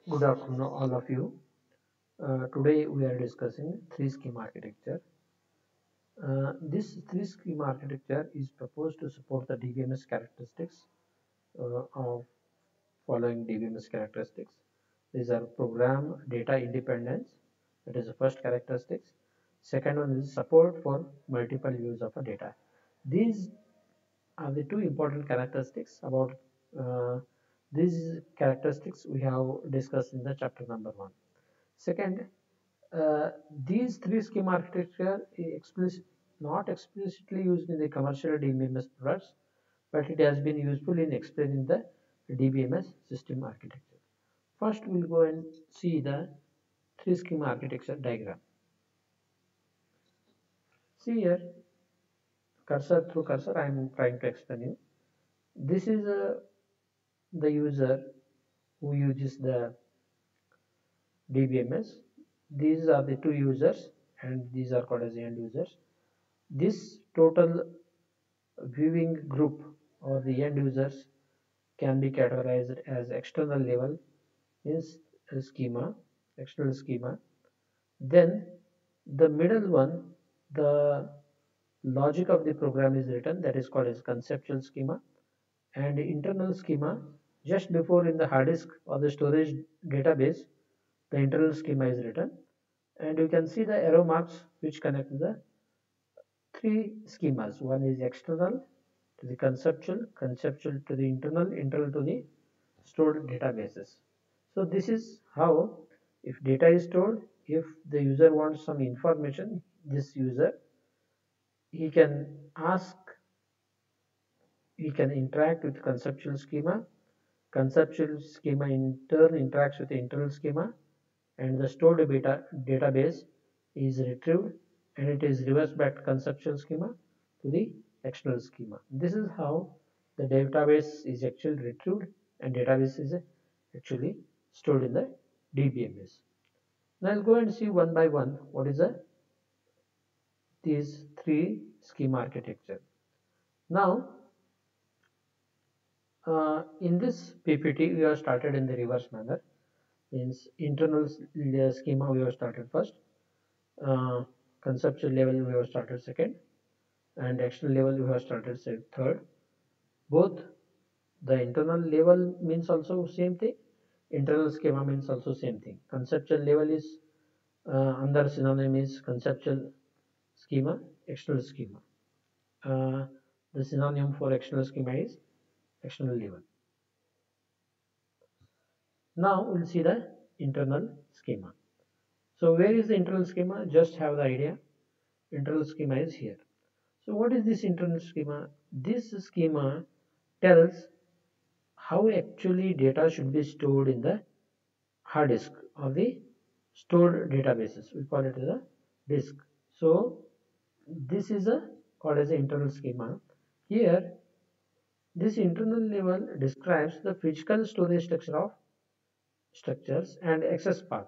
Good afternoon, all of you. Today we are discussing three-schema architecture. This three-schema architecture is proposed to support the DBMS characteristics of following DBMS characteristics. These are program data independence, that is the first characteristics. Second one is support for multiple use of a data. These are the two important characteristics about uh, these characteristics we have discussed in the chapter number 1. Second, these three schema architecture is not explicitly used in the commercial DBMS products, but it has been useful in explaining the DBMS system architecture. First, we'll go and see the three schema architecture diagram. See here, through cursor, I am trying to explain you. This is the user who uses the DBMS. These are the two users, and these are called as the end users. This total viewing group or the end users can be categorized as external level means schema, external schema. Then the middle one, the logic of the program is written, that is called as conceptual schema, and internal schema just before in the hard disk or the storage database, the internal schema is written, and you can see the arrow marks which connect the three schemas. One is external to the conceptual, conceptual to the internal, internal to the stored databases. So this is how, if data is stored, if the user wants some information, this user, he can ask, he can interact with conceptual schema. Conceptual schema in turn interacts with the internal schema, and the stored database is retrieved and it is reversed back to conceptual schema to the external schema. This is how the database is actually retrieved and database is actually stored in the DBMS. Now I'll go and see one by one what is these three schema architecture. Now in this PPT we have started in the reverse manner, means internal schema we have started first, uh, conceptual level we have started second, and external level we have started third. Both the internal level means also same thing, internal schema means also same thing. Conceptual level is under synonym is conceptual schema, external schema. Uh, the synonym for external schema is external level. Now we'll see the internal schema. So where is the internal schema? Just have the idea. Internal schema is here. So what is this internal schema? This schema tells how actually data should be stored in the hard disk or the stored databases. We call it as a disk. So this is a called as an internal schema. Here this internal level describes the physical storage structure of structures and access path.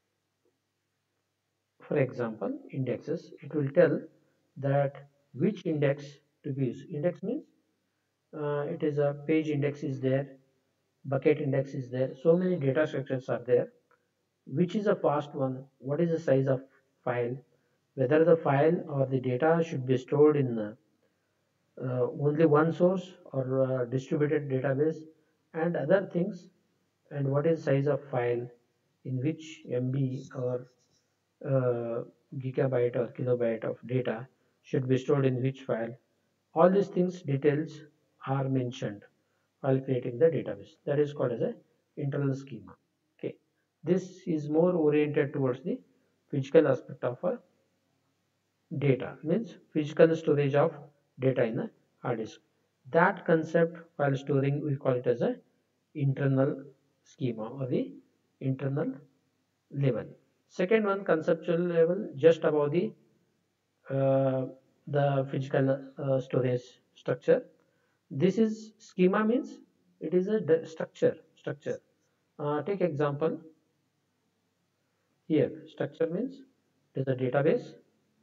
For example, indexes, it will tell that which index to be used. Index means it is a page index is there, bucket index is there, so many data structures are there. Which is a fast one, what is the size of file, whether the file or the data should be stored in only one source or distributed database and other things, and what is size of file, in which MB or gigabyte or kilobyte of data should be stored in which file. All these things details are mentioned while creating the database. That is called as a internal schema. Okay, this is more oriented towards the physical aspect of a data, means physical storage of data in a hard disk. That concept while storing we call it as a internal schema or the internal level. Second one, conceptual level, just above uh, the physical storage structure. This is schema means it is a structure. Take example here. Structure means it is a database.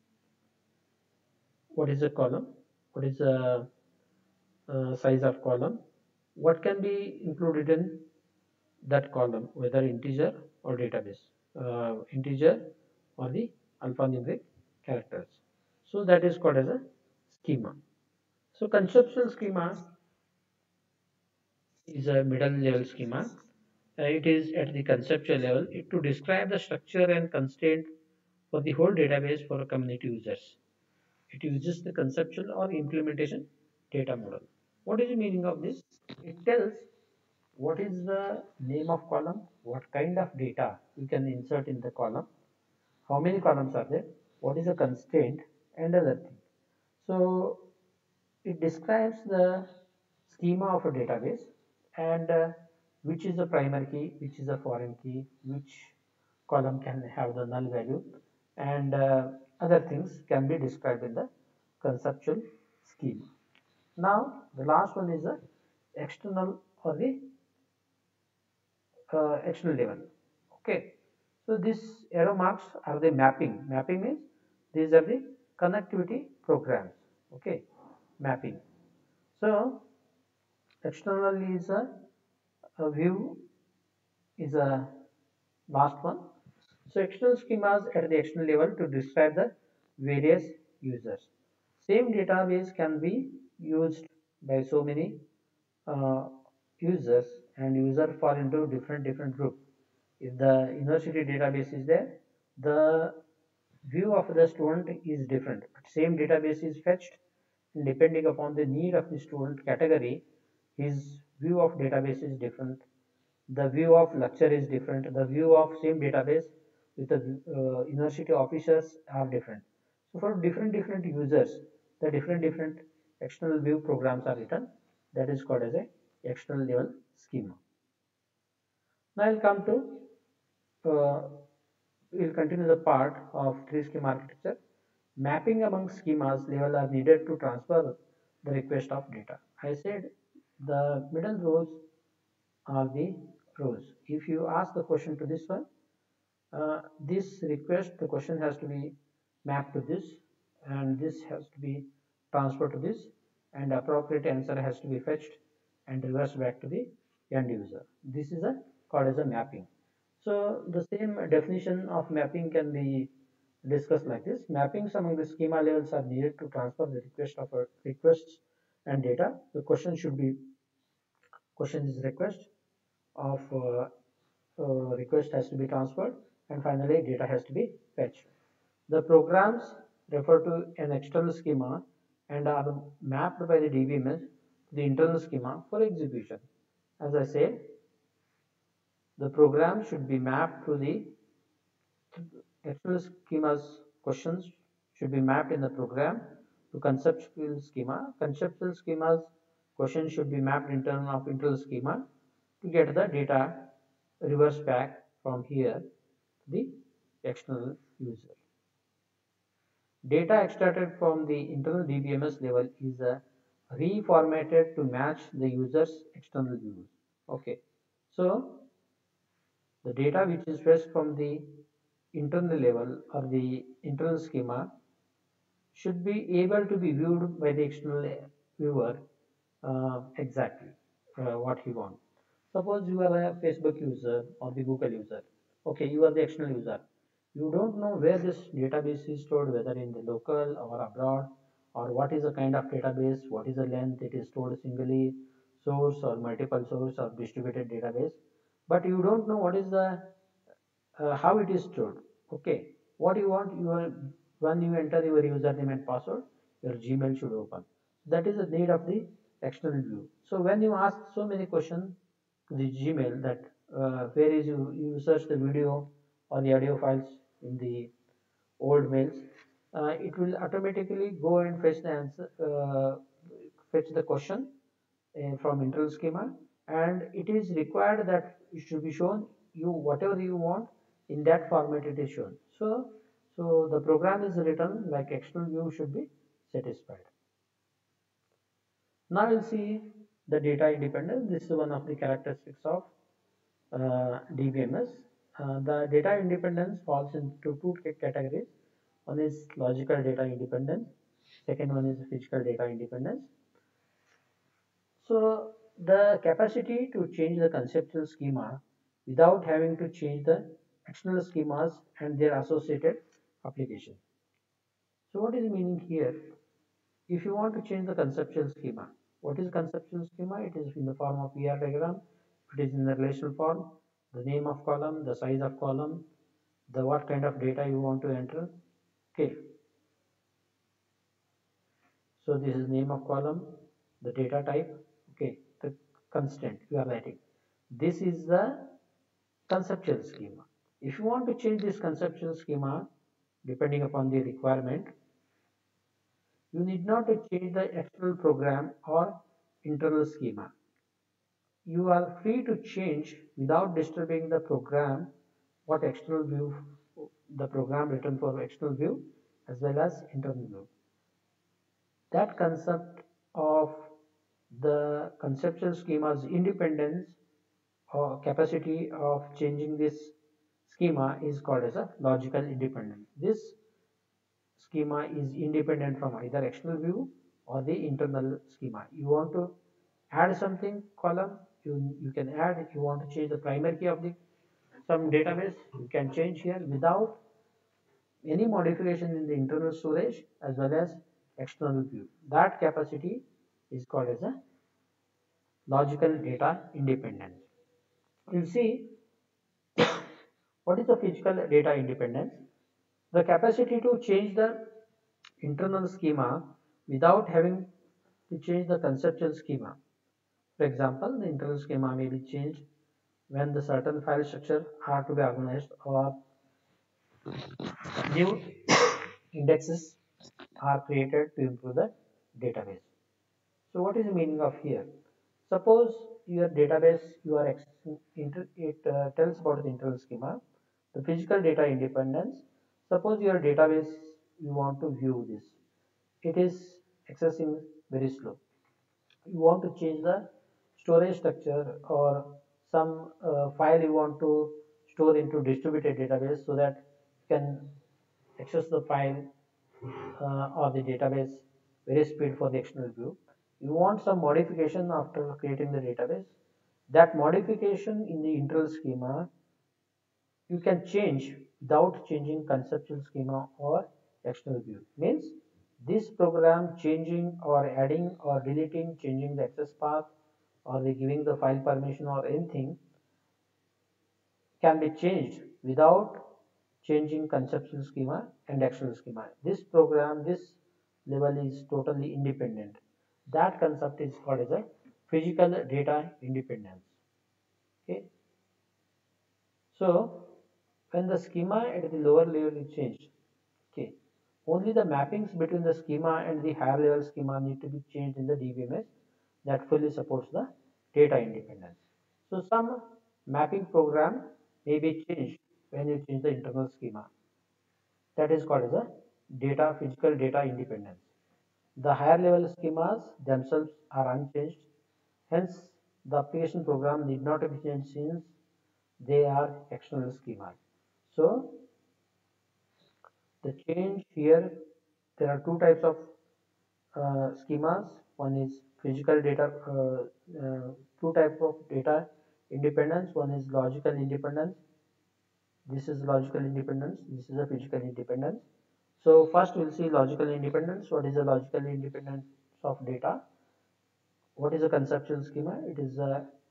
What is a column? What is the size of column? What can be included in that column, whether integer or database, integer or the alphanumeric characters. So that is called as a schema. So conceptual schema is a middle level schema. It is at the conceptual level to describe the structure and constraint for the whole database for community users. It uses the conceptual or implementation data model. What is the meaning of this? It tells what is the name of column, what kind of data you can insert in the column, how many columns are there, what is the constraint, and other thing. So it describes the schema of a database and which is the primary key, which is a foreign key, which column can have the null value, and other things can be described in the conceptual schema. Now the last one is the external or the external level. Okay, so these arrow marks are the mapping. Mapping means these are the connectivity programs. Okay, mapping. So external is a view is a last one. So external schemas at the external level to describe the various users. Same database can be used by so many uh, users, and user fall into different group. If the university database is there, the view of the student is different. Same database is fetched, and depending upon the need of the student category, his view of database is different. The view of lecture is different. The view of same database with the university officers are different. So for different users, the different external view programs are written. That is called as a external level schema. Now I'll come to we'll continue the part of tree schema architecture. Mapping among schemas level are needed to transfer the request of data. I said the middle rows are the rows. If you ask the question to this one, this request, the question has to be mapped to this, and this has to be transferred to this, and appropriate answer has to be fetched and reversed back to the end user. This is a called as a mapping. So the same definition of mapping can be discussed like this. Mappings among the schema levels are needed to transfer the request of a requests and data. The question is request of request has to be transferred, and finally data has to be fetched. The programs refer to an external schema and are mapped by the DBMS to the internal schema for execution. As I said, the program should be mapped to the external schema's questions should be mapped in the program to conceptual schema. Conceptual schema's questions should be mapped internal of internal schema to get the data reverse back from here to the external user. Data extracted from the internal DBMS level is reformatted to match the user's external views. Okay, so the data which is fetched from the internal level or the internal schema should be able to be viewed by the external viewer exactly what he wants. Suppose you are a Facebook user or the Google user. Okay, you are the external user. You don't know where this database is stored, whether in the local or abroad, or what is the kind of database, what is the length, it is stored singly, source or multiple source or distributed database. But you don't know what is the how it is stored. Okay, what you want, your when you enter your username and password, your Gmail should open. That is the need of the external view. So when you ask so many questions to the Gmail that where is you search the video or the audio files in the old mails, it will automatically go and fetch the answer, fetch the question from internal schema, and it is required that it should be shown you whatever you want in that format it is shown. So the program is written like external view should be satisfied. Now we'll see the data independence. This is one of the characteristics of DBMS. The data independence falls into two categories. One is logical data independence. Second one is physical data independence. So The capacity to change the conceptual schema without having to change the external schemas and their associated application. So what is the meaning here? If you want to change the conceptual schema, what is conceptual schema? It is in the form of ER diagram, it is in the relational form, the name of column, the size of column, the what kind of data you want to enter. Okay, so this is name of column, the data type, okay, the constant you are writing. This is the conceptual schema. If you want to change this conceptual schema depending upon the requirement, you need not to change the external program or internal schema. You are free to change without disturbing the program what external view, the program written for external view as well as internal view. That concept of the conceptual schema's independence or capacity of changing this schema is called as a logical independence. This schema is independent from either external view or the internal schema. You want to add something column, you can add. If you want to change the primary key of the some database, you can change here without any modification in the internal storage as well as external view. That capacity is called as a logical data independence. You see, what is the physical data independence? The capacity to change the internal schema without having to change the conceptual schema. For example, the internal schema may be changed when the certain file structure are to be organized or new indexes are created to improve the database. So what is the meaning of here? Suppose your database you are it tells about the internal schema, the physical data independence. Suppose your database you want to view this, it is accessing very slow. You want to change the storage structure or some file you want to store into distributed database so that you can access the file or the database very speed for the external view. You want some modification after creating the database. That modification in the internal schema you can change without changing conceptual schema or external view. Means this program changing or adding or deleting, changing the access path or the giving the file permission or anything can be changed without changing conceptual schema and external schema. This program, this level is totally independent. That concept is called as a physical data independence. Okay. So when the schema at the lower level is changed, okay, only the mappings between the schema and the higher level schema need to be changed in the DBMS that fully supports the data independence. So some mapping program may be changed when you change the internal schema. That is called as a physical data independence. The higher level schemas themselves are unchanged. Hence, the application program need not be changed since they are external schemas. So, the change here, there are two types of schemas. One is physical data, two types of data independence. One is logical independence. This is logical independence. This is a physical independence. So first we'll see logical independence. What is the logical independence of data? What is a conceptual schema? It is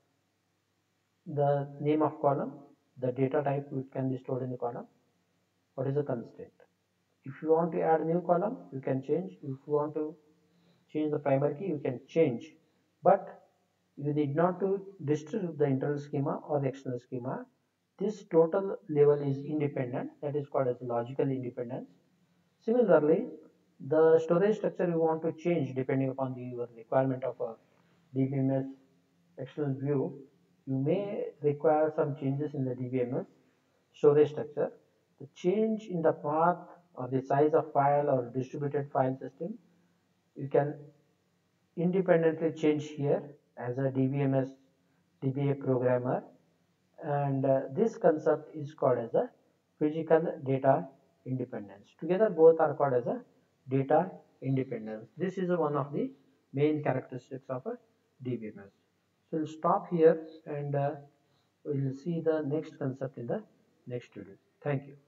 the name of column, the data type which can be stored in the column. What is a constraint? If you want to add a new column, you can change. If you want to change the primary key, you can change. But you need not to disturb the internal schema or the external schema. This total level is independent. That is called as logical independence. Similarly, the storage structure you want to change depending upon the your requirement of a DBMS external view. You may require some changes in the DBMS storage structure. The change in the path or the size of file or distributed file system, you can independently change here as a DBMS DBA programmer, and this concept is called as a physical data independence. Together both are called as a data independence. This is one of the main characteristics of a DBMS. So we'll stop here and we'll see the next concept in the next video. Thank you.